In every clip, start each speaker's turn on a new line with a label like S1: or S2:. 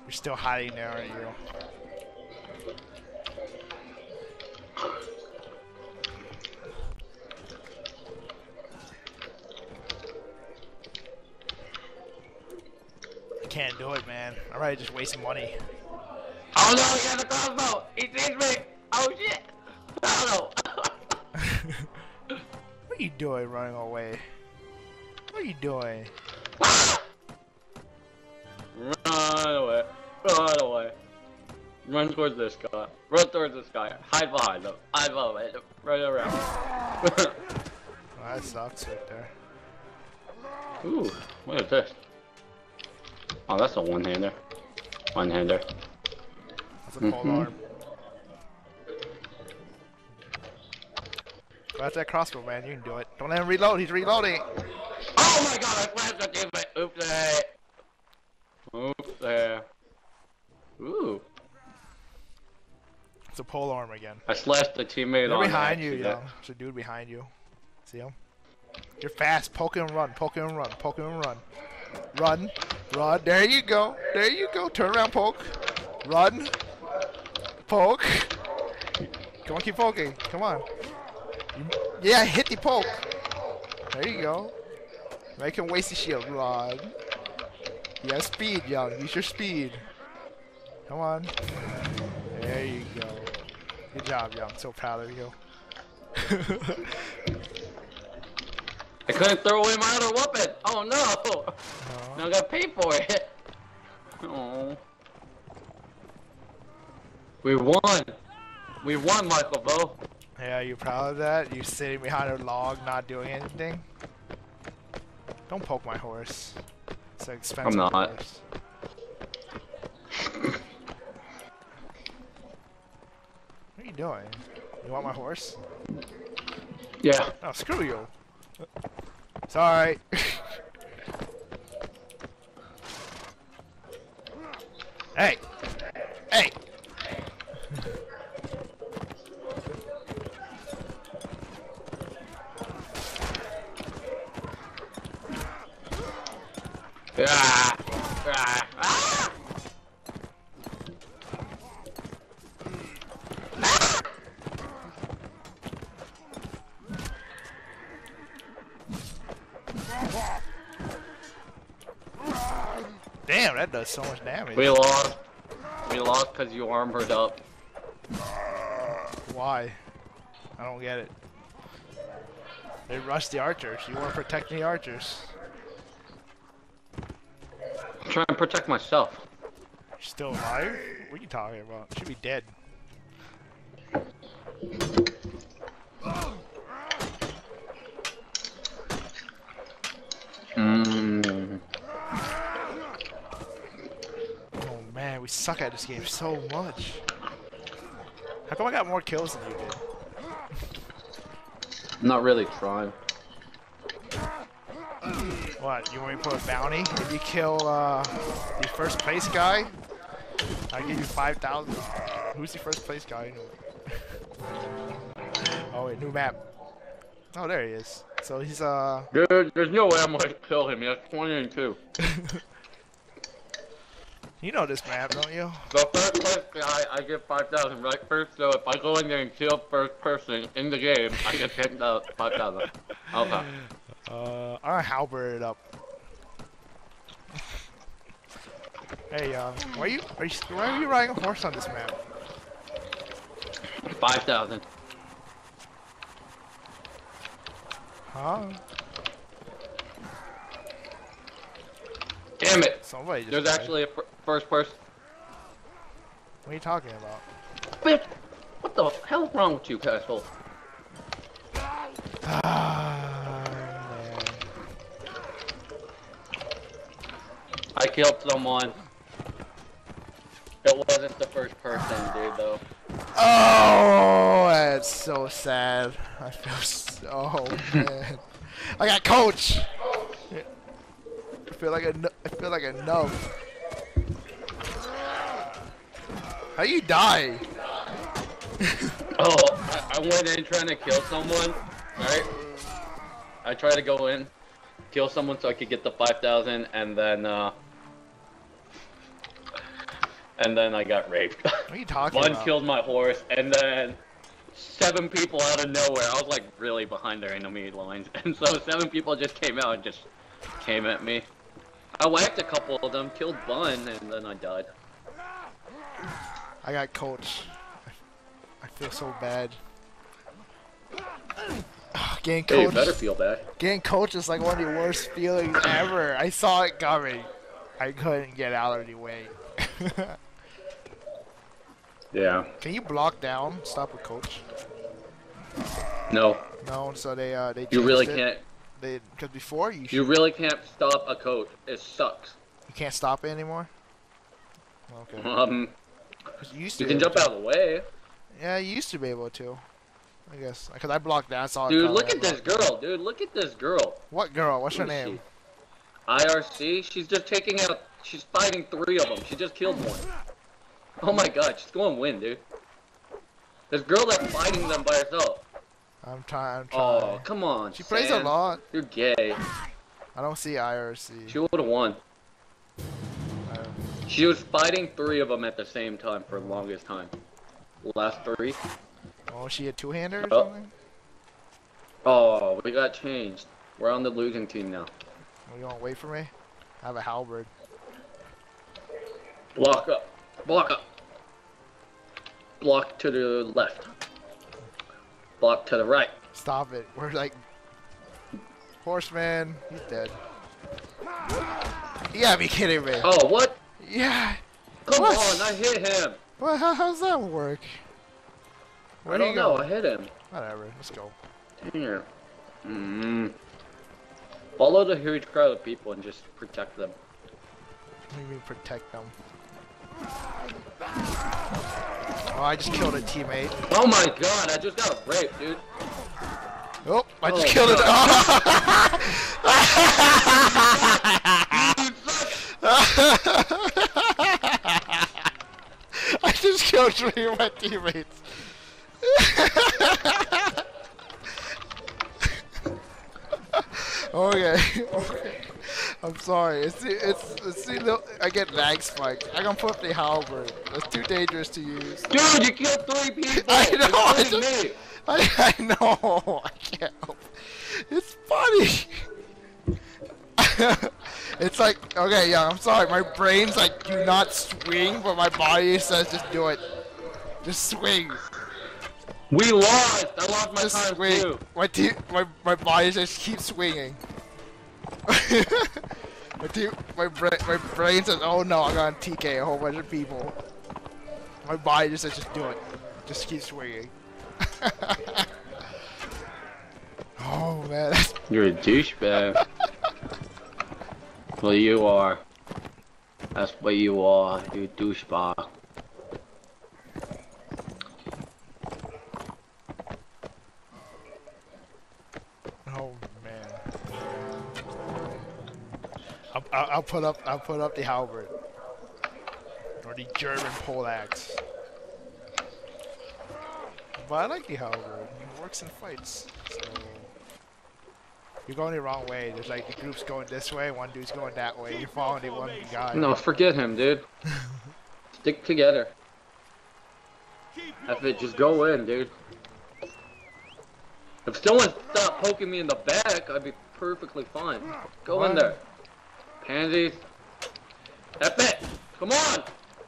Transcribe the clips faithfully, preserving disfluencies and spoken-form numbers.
S1: You're still hiding there, aren't you? I can't do it, man. I'm already just wasting money.
S2: Oh no, he has a crossbow! He sees me! Oh shit! Oh no!
S1: What are you doing running away? What are you doing?
S2: Run away. Run away. Run towards this guy. Run towards this guy. Hide behind him. Hide behind him. Run around.
S1: Oh, that sucks right there.
S2: Ooh, what is this? Oh, that's a one-hander. One-hander.
S1: That's a pole
S2: mm-hmm.
S1: arm. That's that crossbow, man. You can do it. Don't let him reload. He's reloading.
S2: Oh my god, I flashed the teammate. Oops there. Oops there. Ooh.
S1: It's a pole arm again.
S2: I slashed the teammate
S1: They're
S2: on
S1: behind you,
S2: accident.
S1: yo. There's a dude behind you. See him? You're fast. Poke him and run. Poke him and run. Poke him and run. Run. Run. There you go. There you go. Turn around, poke. Run. Poke. Come on, keep poking. Come on. Yeah, hit the poke. There you go. Make him waste the shield. Run. You have speed, young. Use your speed. Come on. There you go. Good job, young. I'm so proud of you.
S2: I couldn't throw away my other weapon. Oh no!
S1: Oh.
S2: Now I gotta pay for it. Oh. We won. We won, mikalvo.
S1: Yeah, you proud of that? You sitting behind a log, not doing anything? Don't poke my horse. It's an expensive
S2: I'm not.
S1: horse. What are you doing? You want my horse?
S2: Yeah.
S1: Oh, screw you. Sorry. Hey! Hey!
S2: Ah, ah, ah.
S1: Damn, that does so much damage.
S2: We lost. We lost because you armored up.
S1: Why? I don't get it. They rushed the archers. You weren't protecting the archers.
S2: I'm trying to protect myself.
S1: You're still alive? What are you talking about? You should be dead.
S2: Mm.
S1: Oh man, we suck at this game so much. How come I got more kills than you did?
S2: I'm not really trying.
S1: What, you want me to put a bounty? If you kill uh, the first place guy, I give you five thousand. Who's the first place guy anyway? Oh wait, new map. Oh, there he is. So he's uh...
S2: Dude, there's no way I'm gonna kill him. He has twenty and two.
S1: You know this map, don't you?
S2: The first place guy, I get five thousand, right? First, so if I go in there and kill first person in the game, I get ten thousand, five thousand. Okay.
S1: Uh, I'm gonna halberd it up. Hey, uh, why are you, are you, why are you riding a horse on this map?
S2: five thousand.
S1: Huh?
S2: Damn it!
S1: Somebody just
S2: There's
S1: died.
S2: actually a first person.
S1: What are you talking about?
S2: Bitch! What the hell is wrong with you, asshole?
S1: Ah, man.
S2: I killed someone. It wasn't the first person, dude, though.
S1: Oh, that's so sad. I feel so bad. I got coach. I feel like a, nu- I feel like a nub. How you die?
S2: Oh, I, I went in trying to kill someone, right? I tried to go in, kill someone so I could get the five thousand, and then, uh... and then I got raped.
S1: What are you talking
S2: One
S1: about?
S2: killed my horse, and then seven people out of nowhere. I was like really behind their enemy lines, and so seven people just came out and just came at me. I whacked a couple of them, killed one, and then I died.
S1: I got coach. I feel so bad. Getting
S2: Hey, you
S1: coach.
S2: better feel bad.
S1: Getting coach is like one of the worst feelings ever. I saw it coming. I couldn't get out of the way.
S2: Yeah.
S1: Can you block down? Stop a coach.
S2: No.
S1: No, so they uh they.
S2: You
S1: changed
S2: really
S1: it.
S2: can't.
S1: They because before you.
S2: You really can't stop a coach. It sucks.
S1: You can't stop it anymore. Okay.
S2: Um.
S1: You used to
S2: You
S1: be
S2: can
S1: able
S2: jump
S1: to.
S2: out of the way.
S1: Yeah, you used to be able to. I guess because I blocked that. I saw it
S2: Dude,
S1: coming,
S2: look
S1: I
S2: at this
S1: blocked it.
S2: girl. Dude, look at this girl.
S1: What girl? What's her
S2: Who is
S1: name?
S2: she? I R C. She's just taking out. She's fighting three of them. She just killed one. Oh my god, she's going to win, dude. This girl that's fighting them by herself.
S1: I'm trying. I'm trying.
S2: Oh, come on.
S1: She plays a
S2: Sam.
S1: lot.
S2: You're gay.
S1: I don't see I R C.
S2: She would have won.
S1: Uh,
S2: She was fighting three of them at the same time for the longest time. Last three.
S1: oh, she a two-hander or
S2: Oh.
S1: something?
S2: Oh, we got changed. We're on the losing team now.
S1: Oh, you want to wait for me? I have a halberd.
S2: Block up. Block up. Block to the left. Block to the right.
S1: Stop it. We're like... Horseman. He's dead. You gotta be kidding me.
S2: Oh, what?
S1: Yeah.
S2: Come
S1: What?
S2: on, I hit him.
S1: Well, how, how's that work? Where
S2: I
S1: do
S2: don't
S1: you go?
S2: know, I hit him.
S1: Whatever. Let's go.
S2: Here. Mm. Follow the huge crowd of people and just protect them.
S1: What do you mean protect them? Oh, I just killed a teammate.
S2: Oh my god, I just got raped, dude.
S1: Oh, I just
S2: Oh,
S1: killed it. I just killed three of my teammates. okay, okay. I'm sorry. It's the, it's it's the little, I get lag spikes. I can put up the halberd. That's too dangerous to use.
S2: Dude, you killed three people!
S1: I know, I
S2: including
S1: just-
S2: me!
S1: I, I know. I can't help it. It's funny. It's like, okay, yeah, I'm sorry. My brain's like, do not swing, but my body says just do it. Just swing.
S2: We lost! I lost my
S1: Just
S2: time
S1: swing.
S2: too!
S1: My te my my body just keeps swinging. my te my brain my brain says, oh no, I'm gonna T K a whole bunch of people. My body just says, just do it. Just keep swinging. Oh man, that's
S2: You're a douchebag. Well, you are. That's what you are, you douchebag.
S1: oh man. I'll, I'll, I'll put up I'll put up the halberd or the German poleaxe. But I like the halberd. It works in fights. So you're going the wrong way. There's like the group's going this way, one dude's going that way. You're following the one guy.
S2: No, forget him, dude. Stick together. If it just go in, dude. If someone stopped poking me in the back, I'd be perfectly fine. Go
S1: What?
S2: in there. Pansies. That's it! Come on!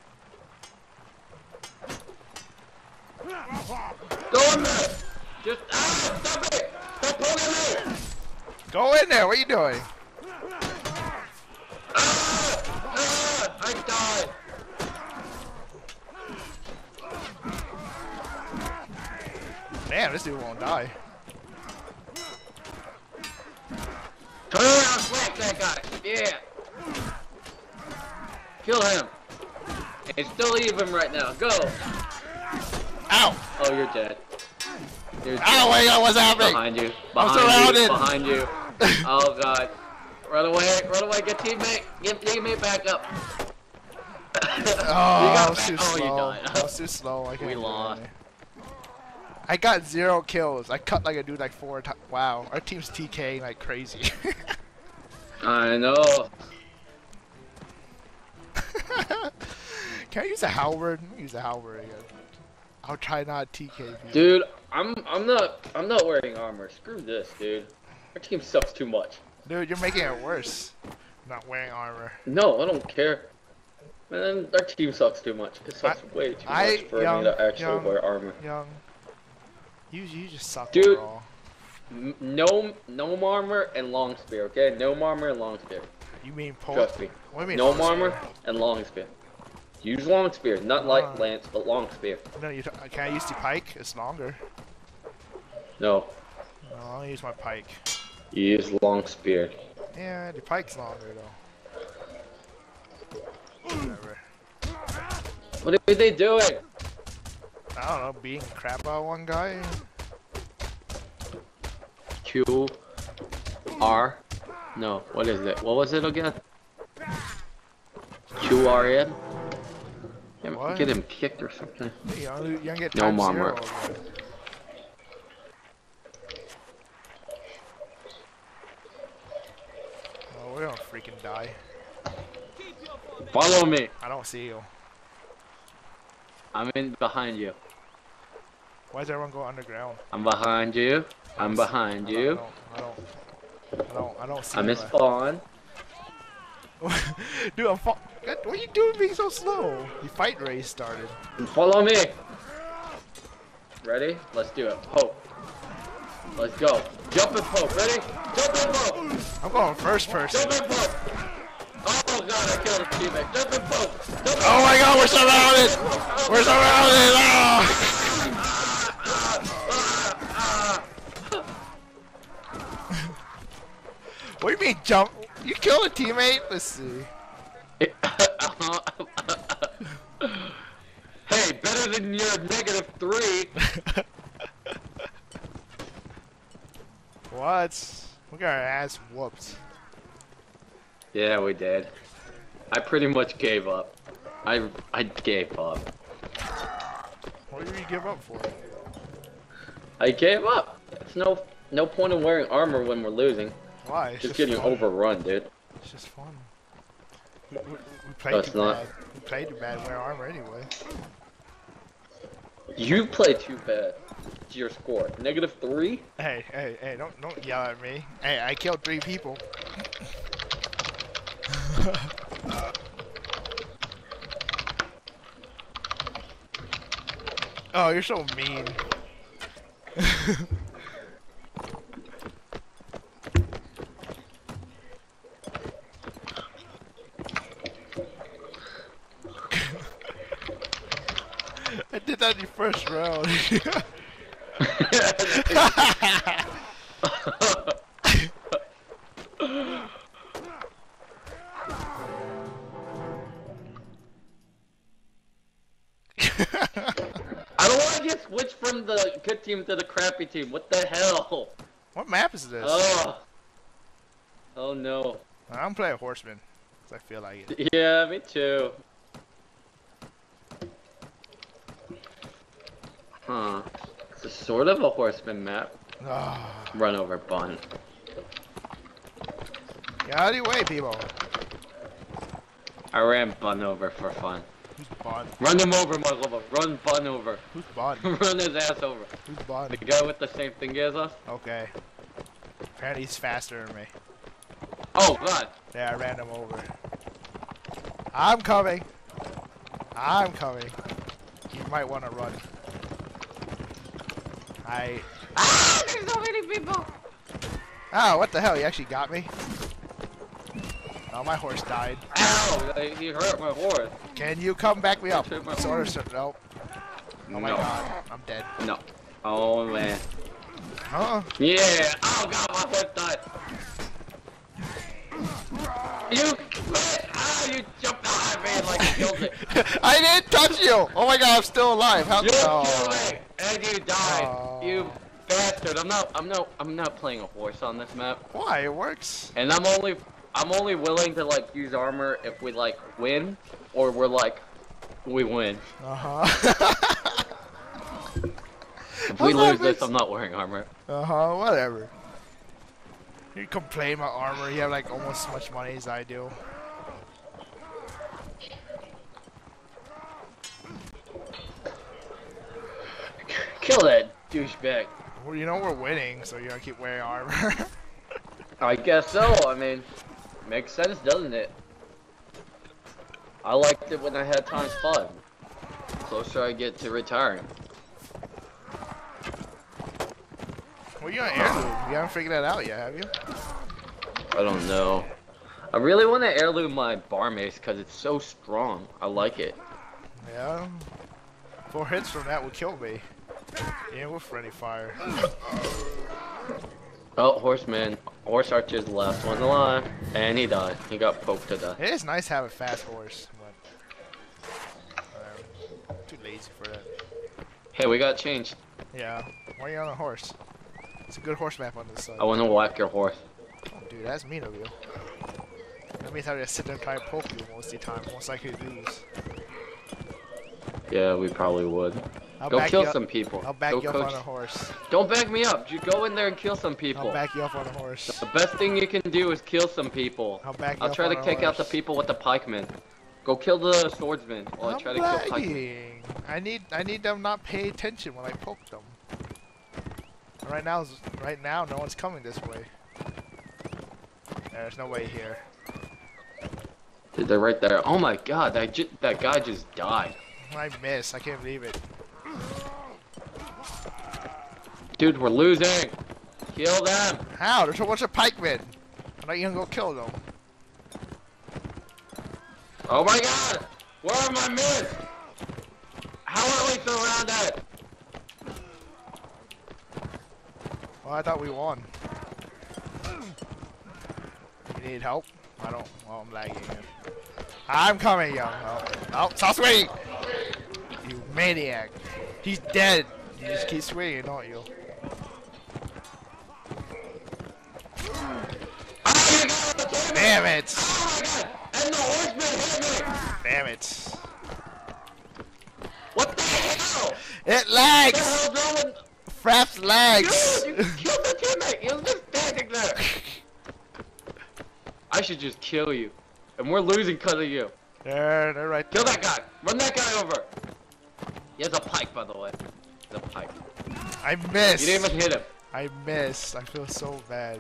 S2: Go in there! Just, ah, stop it! Stop poking me!
S1: Go in there. What are you doing?
S2: Ah! Ah! I died!
S1: Damn, this dude won't die.
S2: Turn around, smack that guy! Yeah! Kill him! It's still even right now. Go!
S1: Ow!
S2: Oh, you're dead. You're dead.
S1: Ow! Wait, what's happening?
S2: Behind you.
S1: I'm
S2: Behind
S1: surrounded.
S2: you. Behind you. Oh god. Run away. Run away. Get teammate. Get teammate back up.
S1: Oh,
S2: You
S1: I
S2: got
S1: was too
S2: back. Oh, you
S1: slow.
S2: died.
S1: I was too slow. I can't
S2: We
S1: do
S2: lost.
S1: anything. I got zero kills. I cut like a dude like four times. Wow, our team's TKing like crazy.
S2: I know.
S1: Can I use a halberd? Let me use a halberd again. I'll try not T K people.
S2: Dude, I'm I'm not I'm not wearing armor. Screw this, dude. Our team sucks too much.
S1: Dude, you're making it worse. Not wearing armor.
S2: No, I don't care. Man, our team sucks too much. It sucks
S1: I,
S2: way too
S1: I,
S2: much for
S1: young,
S2: me to actually
S1: young,
S2: wear armor.
S1: Young. You you just suck
S2: Dude.
S1: overall.
S2: No, no armor and long spear, okay? No armor and long spear.
S1: You mean pole?
S2: Trust me.
S1: What do you mean
S2: No
S1: long
S2: armor
S1: spear?
S2: and long spear. Use long spear, not like
S1: Uh.
S2: lance, but long spear.
S1: No, you t can I use the pike? It's longer.
S2: No,
S1: No, I'll use my pike.
S2: use long spear.
S1: Yeah, the pike's longer though. Whatever.
S2: What are they doing?
S1: I don't know, being crap out one guy.
S2: Q, R, no, what is it? What was it again? Q R N?
S1: What?
S2: Get him kicked or something.
S1: Hey, you don't, you don't get
S2: No
S1: times
S2: armor.
S1: zero again. Oh, we're gonna freaking die.
S2: Follow me.
S1: I don't see you.
S2: I'm in behind you.
S1: Why does everyone go underground?
S2: I'm behind you. I'm behind
S1: I
S2: you.
S1: don't, I don't, I don't, I don't, I don't see
S2: I'm
S1: you.
S2: in spawn.
S1: Dude, I'm fa- what are you doing being so slow? The fight race started.
S2: Follow me. Ready? Let's do it. Poke. Let's go. Jump and poke. Ready? Jump and poke.
S1: I'm going first person.
S2: Jump and poke. Oh god, I killed a teammate. Jump and poke. Jump and
S1: Oh my god, we're surrounded! We're surrounded! Oh! What do you mean jump? You killed a teammate? Let's see.
S2: Hey, better than your negative three.
S1: What? We got our ass whooped.
S2: Yeah, we did. I pretty much gave up. I I gave up.
S1: What did you give up for?
S2: I gave up. It's no no point in wearing armor when we're losing.
S1: Why? It's
S2: Just
S1: just
S2: getting
S1: fun.
S2: overrun, dude.
S1: It's just fun. We, we, we played
S2: No, it's
S1: too
S2: not.
S1: bad. We played too bad. Wear armor anyway.
S2: You play too bad. To your score, negative three.
S1: Hey, hey, hey! Don't don't yell at me. Hey, I killed three people. Oh, you're so mean. I did that in the first round.
S2: I don't want to get switched from the good team to the crappy team. What the hell?
S1: What map is this?
S2: Oh. Oh no.
S1: I'm playing Horseman, cause I feel like it.
S2: Yeah, me too. Huh. It's a sort of a horseman map.
S1: Ah,
S2: Run over bun.
S1: get out of the way, people.
S2: I ran bun over for fun.
S1: Who's Bond?
S2: Run him over, my lover. Run bun over.
S1: Who's Bond?
S2: Run his ass over.
S1: Who's Bond?
S2: The guy with the same thing as us?
S1: Okay. Apparently he's faster than me.
S2: Oh god.
S1: Yeah, I ran him over. I'm coming. I'm coming. You might want to run. I.
S2: Ah! There's so many people!
S1: Oh, what the hell? He actually got me. Oh, my horse died.
S2: Ow! He hurt my horse.
S1: Can you come back me up?
S2: Hit my
S1: Sort of. Sort nope. Oh my
S2: No.
S1: god. I'm dead.
S2: No. Oh man.
S1: Huh?
S2: Yeah! Oh god, my horse died! You quit! Ah, you jumped behind me and like killed it.
S1: I didn't touch you! Oh my god, I'm still alive. How
S2: You
S1: oh.
S2: killed me! And you died!
S1: Oh.
S2: You bastard! I'm not I'm not I'm not playing a horse on this map.
S1: Why? It works.
S2: And I'm only I'm only willing to like use armor if we like win or we're like we win.
S1: Uh-huh.
S2: If we
S1: How's that
S2: lose this,
S1: makes-
S2: I'm not wearing armor.
S1: Uh-huh, whatever. You complain about armor, you have like almost as much money as I do.
S2: Kill that douchebag.
S1: Well, you know we're winning, so you're gonna keep wearing armor.
S2: I guess so. I mean, makes sense, doesn't it? I liked it when I had times five. Closer I get to retiring.
S1: Well, you're on heirloom. You haven't figured that out yet, have you?
S2: I don't know. I really want to heirloom my bar mace because it's so strong. I like it.
S1: Yeah. Four hits from that would kill me. Yeah, with friendly fire.
S2: Oh, horseman. Horse archer is the last one alive. And he died. He got poked to death.
S1: It is nice to have a fast horse, but I'm too lazy for that.
S2: Hey, we got changed.
S1: Yeah. Why are you on a horse? It's a good horse map on this side.
S2: I want to whack your horse.
S1: Oh, dude, that's mean of you. That means I just sit there and try to poke you most of the time. Most likely to lose.
S2: Yeah, we probably would.
S1: I'll
S2: go kill
S1: you
S2: some people.
S1: I'll back
S2: go
S1: you
S2: coach.
S1: up on a horse.
S2: Don't back me up. You go in there and kill some people.
S1: I'll back you up on a horse.
S2: The best thing you can do is kill some people.
S1: I'll back you
S2: I'll
S1: up
S2: try
S1: on
S2: to
S1: a
S2: take out the
S1: horse.
S2: people with the pikemen. Go kill the swordsman while
S1: I'm
S2: I try to kill pikemen.
S1: lagging. I need I need them not pay attention when I poke them. Right now, right now, no one's coming this way. There's no way here.
S2: Dude, they're right there. Oh my god, that j that guy just died.
S1: I missed. I can't believe it.
S2: Dude, we're losing. Kill them.
S1: How? There's a bunch of pikemen. I'm not even gonna go kill them.
S2: Oh my god! Where are my men? How are we surrounded?
S1: Well, I thought we won. You need help? I don't. Well, I'm lagging. I'm coming, young. Oh, oh, stop swinging! You maniac. He's dead. You just keep swinging, don't you? Damn it!
S2: Oh my god! And the horseman hit me!
S1: Damn it!
S2: What the hell?
S1: It
S2: What the
S1: lags!
S2: hell's wrong with...
S1: Fraps lags!
S2: Dude, you killed the teammate! He was just standing there! I should just kill you. And we're losing because of you.
S1: There, they're right there.
S2: Kill that guy! Run that guy over! He has a pike, by the way. The pike.
S1: I missed!
S2: You didn't even hit him.
S1: I missed. I feel so bad.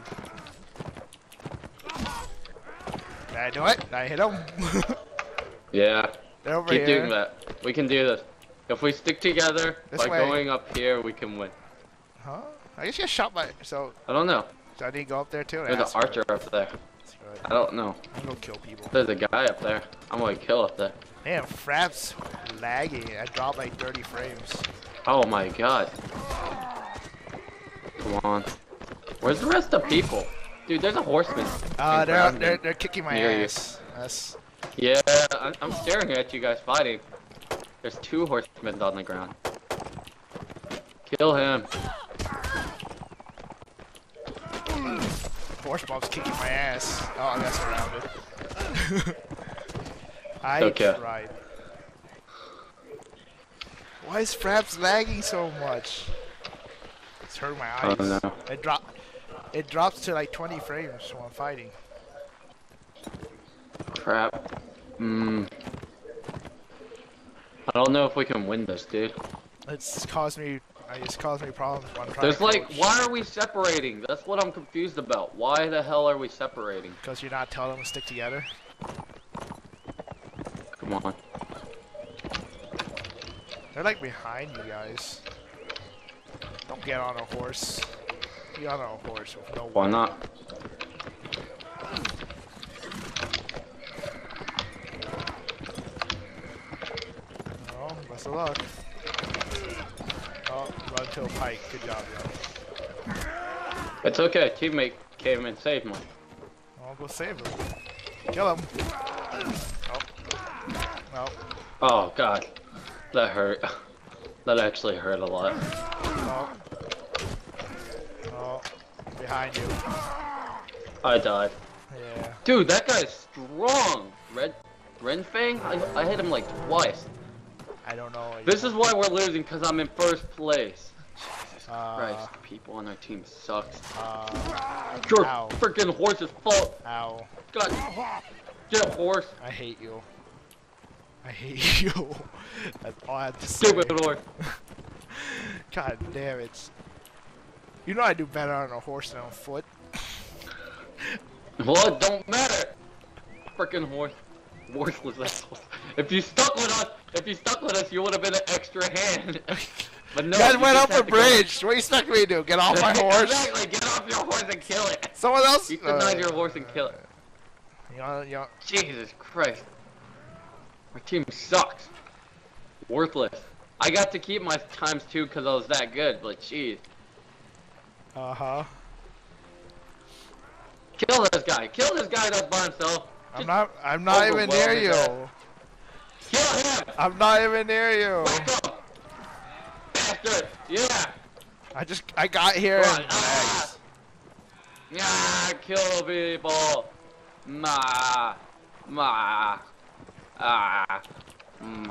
S1: Did I do it? Did I hit him?
S2: Yeah.
S1: They're over
S2: Keep
S1: here.
S2: doing that. We can do this. If we stick together
S1: This
S2: by
S1: way.
S2: going up here, we can win.
S1: Huh? I guess you shot my. So,
S2: I don't know.
S1: so I need to go up there too?
S2: There's an
S1: Ask for it.
S2: archer up there.
S1: That's good.
S2: I don't know.
S1: I'm gonna go kill people.
S2: There's a guy up there. I'm gonna kill up there.
S1: Damn, Fraps lagging. I dropped like thirty frames.
S2: Oh my god. Come on. Where's the rest of the people? Dude, there's a horseman.
S1: Uh,
S2: in
S1: they're,
S2: front of
S1: they're
S2: me.
S1: they're kicking my
S2: Near you.
S1: ass. That's
S2: Yeah, I- I'm staring at you guys fighting. There's two horsemen on the ground. Kill him.
S1: horse bob's kicking my ass. Oh, I got surrounded. I
S2: Okay.
S1: tried. Why is Fraps lagging so much? It's hurting my
S2: I
S1: eyes.
S2: don't know.
S1: It drop. It drops to like twenty frames while I'm fighting.
S2: Crap. Hmm. I don't know if we can win this, dude.
S1: It's caused me. It's caused me problems when I'm trying
S2: There's
S1: to
S2: like,
S1: coach.
S2: why are we separating? That's what I'm confused about. Why the hell are we separating?
S1: Because you're not telling them to stick together.
S2: Come on.
S1: They're like behind you guys. Don't get on a horse. Get on a horse with no
S2: Why
S1: one.
S2: not?
S1: Oh, best of luck. Oh, run to a pike. Good job, yo.
S2: It's okay. Teammate came and saved me.
S1: I'll go save him. Kill him. Oh. No.
S2: Oh god, that hurt. That actually hurt a lot.
S1: Oh. Oh. Behind you.
S2: I died.
S1: Yeah.
S2: Dude, that guy's strong. Red, Renfang? I, I hit him like twice.
S1: I don't know.
S2: This is why we're losing, because I'm in first place. Jesus
S1: Uh,
S2: Christ, people on our team sucks.
S1: Uh.
S2: Your
S1: Ow.
S2: freaking horse is fault.
S1: Ow.
S2: God, get a horse.
S1: I hate you. I hate you. That's all I have to say.
S2: Stupid horse.
S1: God damn it. You know I do better on a horse than on foot.
S2: Well, it don't matter. Frickin' horse. Worthless assholes. If you stuck with us, if you stuck with us, you would have been an extra hand. But no,
S1: you guys
S2: you
S1: went
S2: just
S1: up
S2: had
S1: a
S2: to go.
S1: bridge. What do you expect me to do? Get off my horse?
S2: Exactly. Get off your horse and kill it.
S1: Someone else?
S2: You denied
S1: uh,
S2: your horse and kill it.
S1: You know, you know,
S2: Jesus Christ. My team sucks. Worthless. I got to keep my times two because I was that good, but jeez.
S1: Uh-huh.
S2: Kill this guy. Kill this guy that's by himself.
S1: I'm
S2: Just
S1: not, I'm not even near
S2: overwhelm his
S1: you.
S2: ass. Kill him!
S1: I'm not even near you.
S2: Wake up! Bastard! Yeah!
S1: I just, I got here
S2: Run.
S1: and
S2: Ah! Yeah! Kill people! Ma! Ma! Ah! Mm.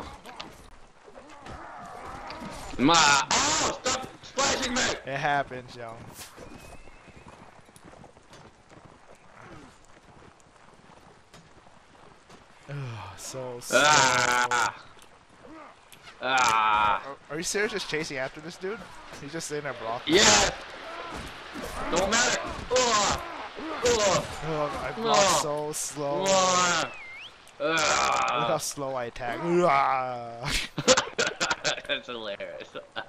S2: Ma! Oh! Stop splashing me!
S1: it happens, yo. Ugh, so slow.
S2: Ah! Ah!
S1: Are, are you serious just chasing after this dude? He's just sitting there blocking.
S2: Yeah! Don't matter! Ugh. Ugh.
S1: Ugh, I block
S2: Ugh.
S1: so slow.
S2: Ugh.
S1: Look how
S2: Ugh.
S1: slow I attack. Ugh.
S2: That's hilarious.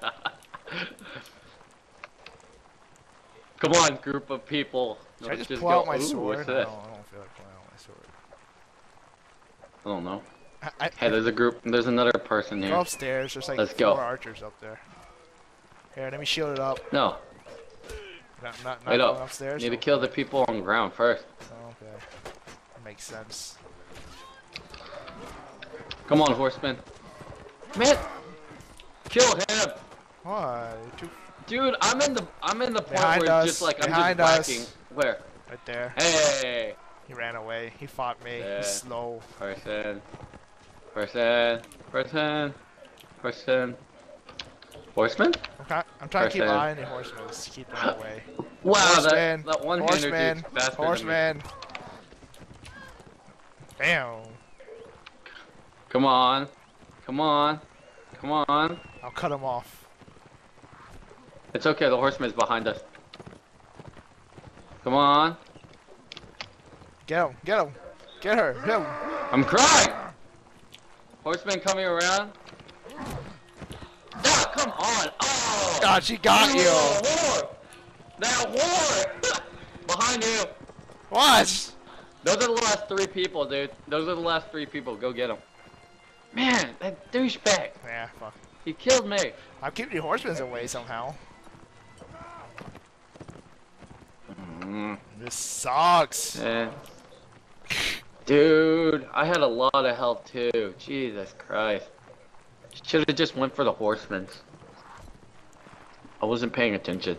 S2: Come on, group of people.
S1: Should I
S2: Let's
S1: just
S2: just
S1: pull
S2: go.
S1: out my
S2: Ooh,
S1: sword?
S2: what's
S1: No, I
S2: this?
S1: don't, I don't feel like pulling out my sword.
S2: I don't know.
S1: I, I,
S2: Hey, there's a group. There's another person
S1: go
S2: here.
S1: upstairs. There's like
S2: Let's
S1: four
S2: go.
S1: archers up there. Here, let me shield it up.
S2: No,
S1: Not, not, not
S2: wait
S1: going
S2: up.
S1: upstairs.
S2: Need to
S1: Oh,
S2: kill the people on the ground first.
S1: okay. That makes sense.
S2: Come on, horseman. Man, kill him,
S1: Why? Too
S2: dude. I'm in the. I'm in the point
S1: Behind
S2: where it's
S1: us,
S2: just like I'm
S1: behind
S2: just
S1: us.
S2: whacking. Where?
S1: right there.
S2: Hey,
S1: He ran away. He fought me.
S2: Yeah.
S1: He's slow.
S2: person, person, person, person. Horseman?
S1: Okay, I'm trying to keep
S2: Horseman.
S1: an eye on the horsemen. Just keep them away.
S2: Wow,
S1: Horseman.
S2: that that one hander
S1: Horseman.
S2: dude's faster
S1: Horseman. Damn.
S2: than me. Come on, come on, come on.
S1: I'll cut him off.
S2: It's okay. The horseman's behind us. Come on.
S1: Get him. Get him. Get her. Hit him.
S2: I'm crying. Horseman coming around. Ah, come on. Oh.
S1: God, she got
S2: You
S1: you.
S2: little whore. That whore. Behind you.
S1: What?
S2: Those are the last three people, dude. Those are the last three people. Go get them. Man, that douchebag.
S1: Yeah, fuck.
S2: He killed me.
S1: I'm keeping the horsemen away somehow.
S2: Mm.
S1: This sucks.
S2: Eh. Dude, I had a lot of health too. Jesus Christ. Should have just went for the horsemen. I wasn't paying attention.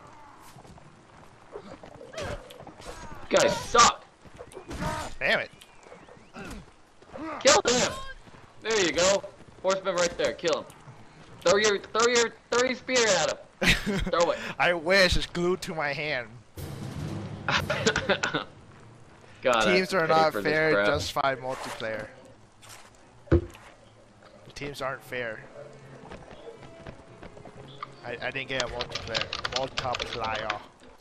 S2: You guys suck.
S1: Damn it.
S2: Kill him. There you go. Horseman right there. Kill him. Throw your, throw your, throw your spear at him. Throw it.
S1: I wish it's glued to my hand.
S2: God,
S1: Teams
S2: I
S1: are
S2: pay
S1: not
S2: for this
S1: fair,
S2: crap.
S1: just five multiplayer. The teams aren't fair. I, I didn't get a multiplayer. Multiplier.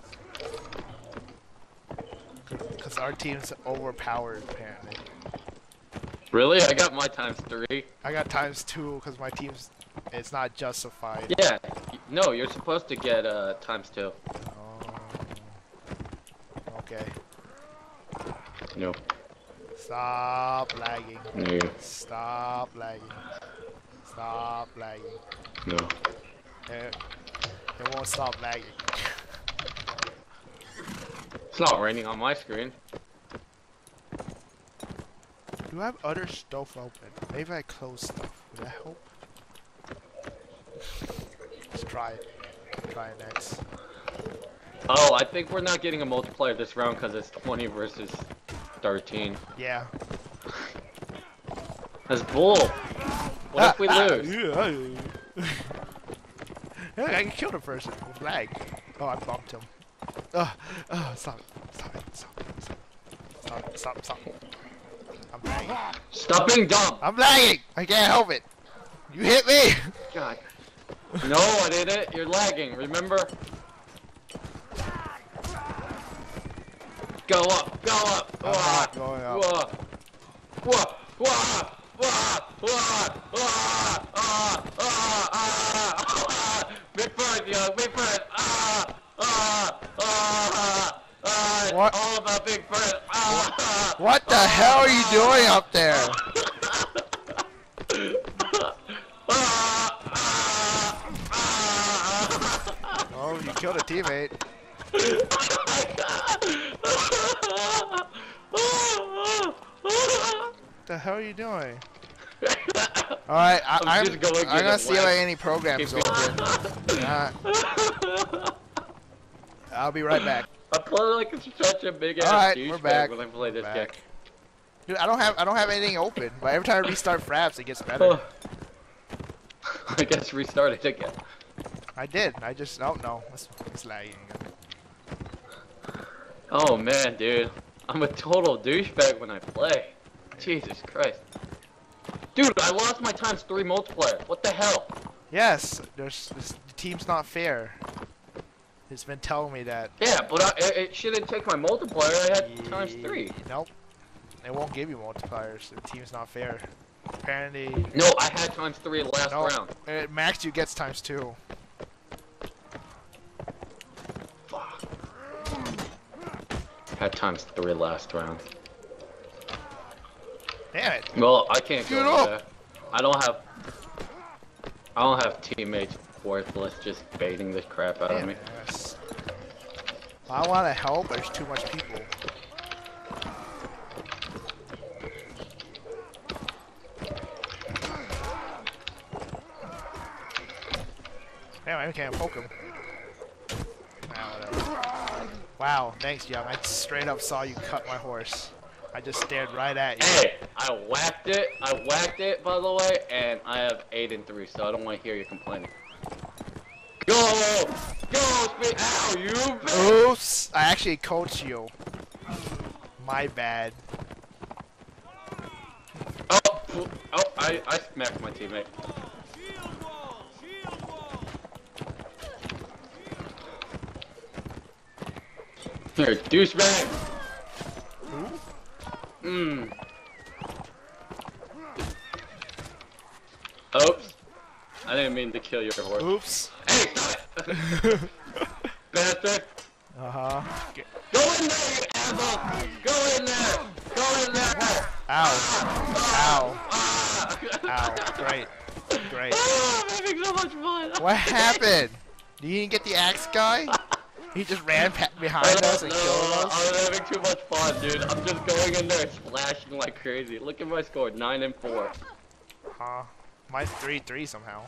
S1: Because our team's overpowered, apparently.
S2: Really? I got my times three.
S1: I got times two because my team's... It's not justified.
S2: Yeah. No, you're supposed to get uh times two.
S1: Oh. Okay.
S2: No.
S1: Stop lagging.
S2: No.
S1: Stop lagging. Stop lagging.
S2: No.
S1: It, it won't stop lagging.
S2: It's not raining on my screen.
S1: Do I have other stuff open? Maybe I close stuff. Would that help? Let's try it. Try it next.
S2: Oh, I think we're not getting a multiplayer this round because it's twenty versus thirteen.
S1: Yeah.
S2: That's bull. What
S1: Ah,
S2: if we
S1: ah,
S2: lose?
S1: yeah. Yeah, I can kill the person with lag. Oh, I bumped him. Uh, uh, stop it. Stop it. Stop it. Stop it. Stop, stop. I'm lagging.
S2: Stop being dumb.
S1: I'm lagging! I can't help it. You hit me!
S2: God. No, I didn't. You're lagging, remember? Go up, go up.
S1: I'm not going up.
S2: Wah, wah, wah, wah, wah, wah, ah, ah, ah, big bird, yo, big bird. Ah, ah, ah, ah.
S1: What?
S2: All about Big Bird. Ah,
S1: What the hell are you doing up there? Oh, you killed a teammate. What the hell are you doing? Alright, I'm, I'm,
S2: just going
S1: I'm gonna see if
S2: whack.
S1: I any programs open. Uh, I'll be right back.
S2: I play like such a big ass
S1: Alright,
S2: douchebag
S1: we're back.
S2: when I play this
S1: We're
S2: game.
S1: back. Dude, I don't have I don't have anything open, but every time I restart Fraps, it gets better.
S2: I guess restart it again.
S1: I did. I just oh no, it's, it's lagging.
S2: Oh man, dude, I'm a total douchebag when I play. Jesus Christ, dude, I lost my times three multiplier. What the hell?
S1: Yes, there's this, the team's not fair. It's been telling me that.
S2: Yeah, but I, it, it shouldn't take my multiplier. I had
S1: Ye
S2: times three.
S1: Nope. It won't give you multipliers. The team's not fair. Apparently.
S2: No, I had times three last
S1: nope.
S2: round.
S1: It max you gets times two.
S2: Fuck. Had times three last round.
S1: Damn it.
S2: Well, I can't
S1: Get
S2: go
S1: up.
S2: there. I don't have. I don't have teammates worthless just baiting the crap out
S1: Damn
S2: of me.
S1: it, yes. Well, I want to help, but there's too much people. Damn, I can't poke him. Nah, whatever. Wow, thanks, Young. I straight up saw you cut my horse. I just stared right at you.
S2: Hey, I whacked it. I whacked it, by the way, and I have eight and three, so I don't want to hear you complaining. Go, go, spit. Ow, you bitch.
S1: Oops! I actually coached you. My bad.
S2: Oh, oh, I, I smacked my teammate. Here, douchebag. Mmm. Oops. I didn't mean to kill your horse.
S1: Oops.
S2: Hey, stop it! Bastard!
S1: Uh-huh.
S2: Go in there, you asshole! Go in there! Go in there!
S1: Ow. Ow.
S2: Ah!
S1: Ow. Great. Great.
S2: Oh, I'm having so much fun!
S1: What happened? You didn't get the axe guy? He just ran pa behind
S2: I
S1: us
S2: don't
S1: and
S2: know.
S1: killed us?
S2: I'm having too much fun, dude. I'm just going in there splashing like crazy. Look at my score, nine and four.
S1: Huh. Mine's three three somehow.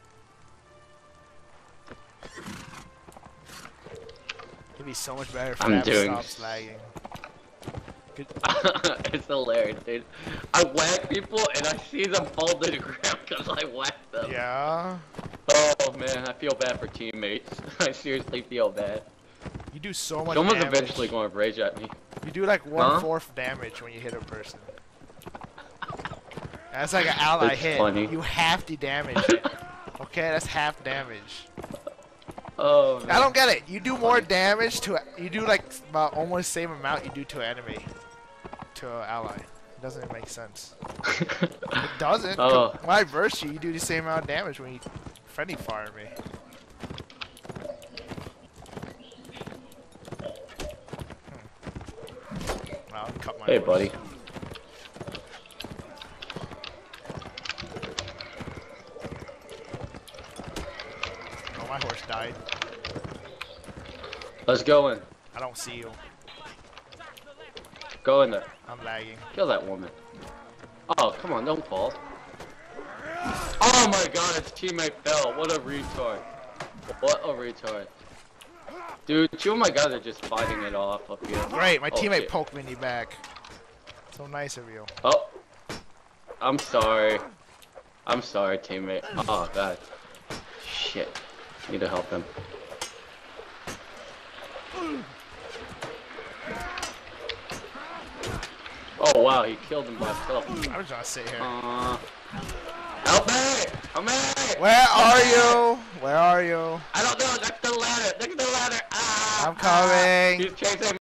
S1: It'd be so much better if
S2: I'm
S1: Fraps
S2: doing-
S1: stops lagging. Good.
S2: It's hilarious, dude. I whack people and I see them fall to the ground because I whacked them.
S1: Yeah.
S2: Oh man, I feel bad for teammates. I seriously feel bad.
S1: You do so much
S2: Someone's
S1: damage.
S2: eventually going to rage at me.
S1: You do like one
S2: Huh?
S1: fourth damage when you hit a person. That's like an ally
S2: That's
S1: hit.
S2: funny.
S1: You half the damage it. Okay, that's half damage.
S2: Oh man.
S1: I don't get it. You do more damage to you do like about almost the same amount you do to an enemy, to an ally. It doesn't make sense. It doesn't.
S2: Oh.
S1: When I burst you, you do the same amount of damage when you friendly fire me. Hmm. Well, I'll cut my
S2: Hey,
S1: horse.
S2: buddy.
S1: Oh, my horse died.
S2: Let's go in.
S1: I don't see you.
S2: Go in there.
S1: I'm lagging.
S2: Kill that woman. Oh, come on, don't fall. Oh my god, his teammate fell. What a retard. What a retard. Dude, two of my guys are just fighting it off up here.
S1: Great, my
S2: Oh,
S1: teammate
S2: shit.
S1: poked me in the back. So nice of you.
S2: Oh. I'm sorry. I'm sorry, teammate. Oh, god. Shit. Need to help him. Oh, wow, he killed him by himself.
S1: I was gonna sit here.
S2: Uh, help me! Help me!
S1: Where are you? Where are you?
S2: I don't know. Next to the ladder. Next to the ladder. Ah,
S1: I'm coming.
S2: He's chasing